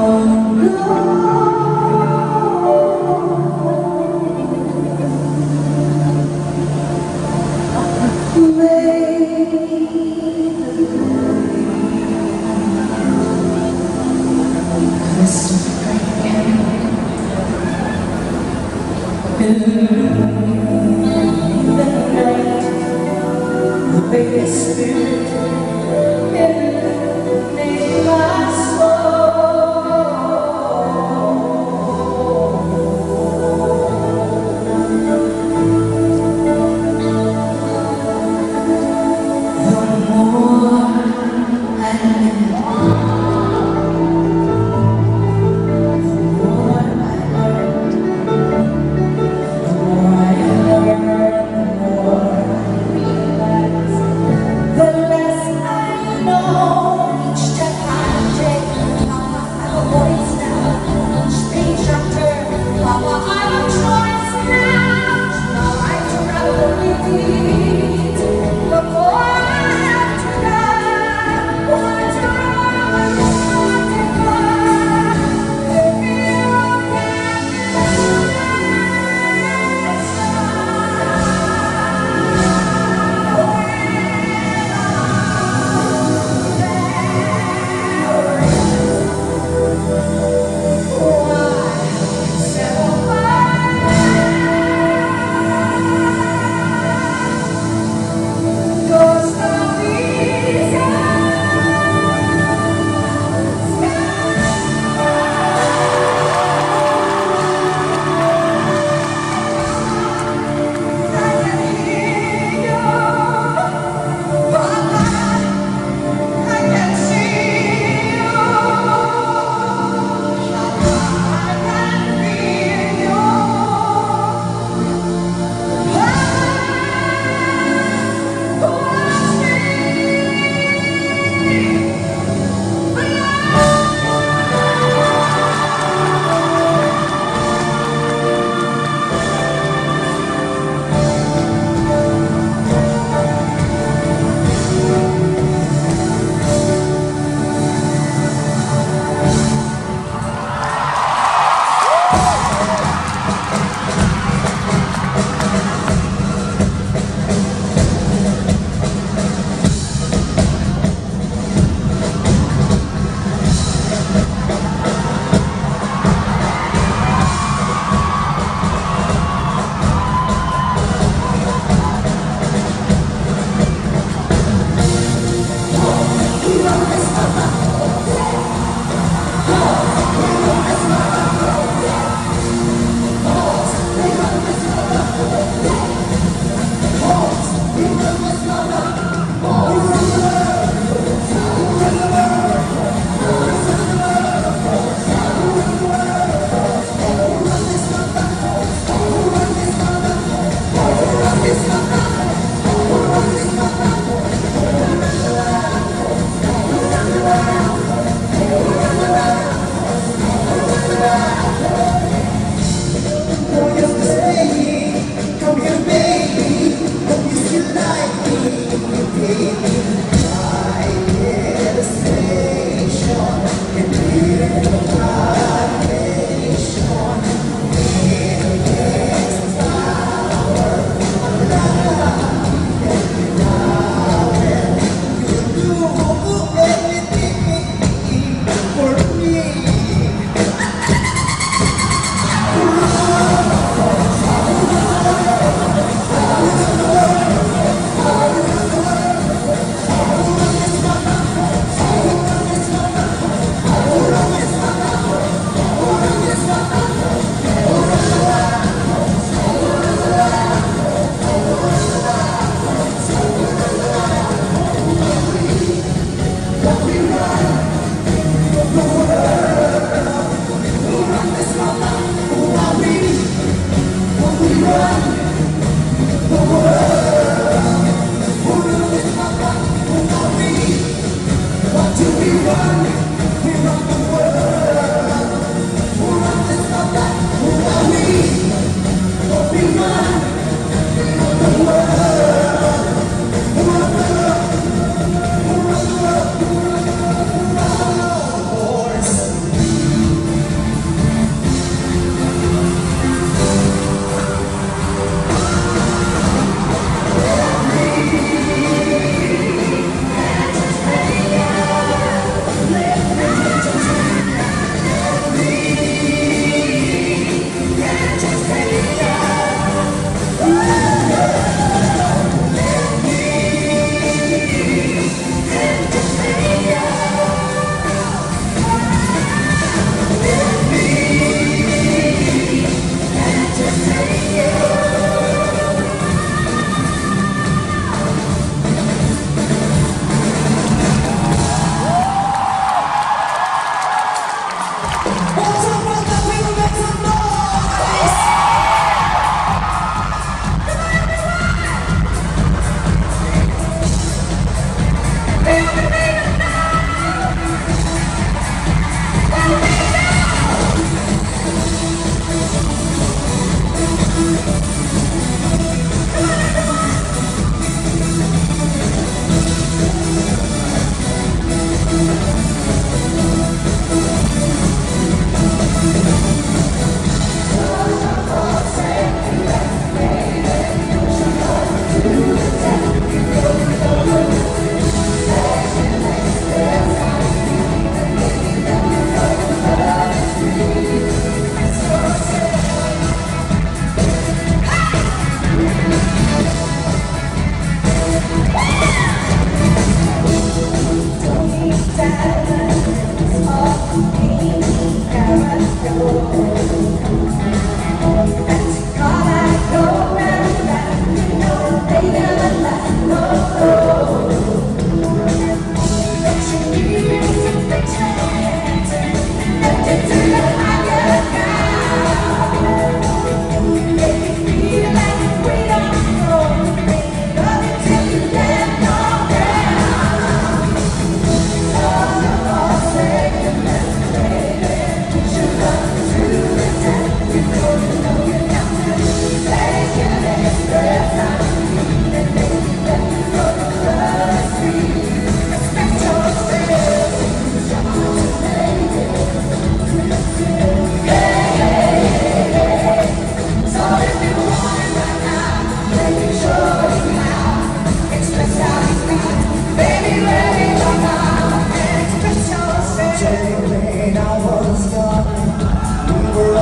Spirit in my soul.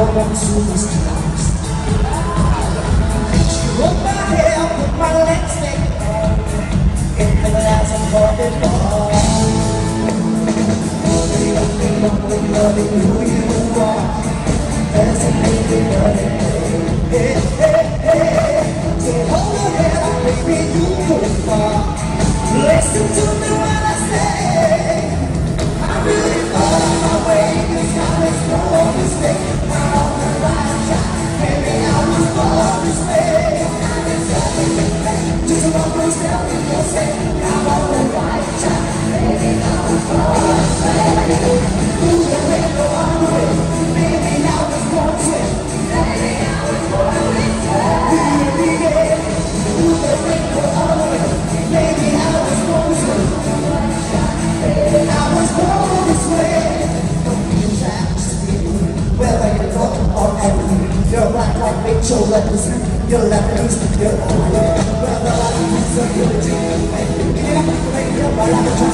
one to was close. She rolled my hair, put my lipstick on, in the glass and poured it on. Loving who you are, there's a baby running. Hey, hey, hey, so hold your head up, baby, you go far. Listen to me when I say I really thought on my way, 'cause God is no mistake. I'm on the right track, maybe I was born this way. Just one more step in your say, I'm on the right track, maybe I was born this way. Move the way, go on the way, maybe I was born this way. Maybe I was born this way. Move the way, go on the way, maybe I was born this way. I was born this way. Whether you're drunk or angry, you're black like Rachel Leprosy, you're Lebanese, you're Hawaiian. Whether I use a good dream, you're like a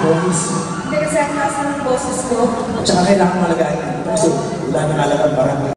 Tsaka kailangan malagayin kasi wala nang alagang barangay.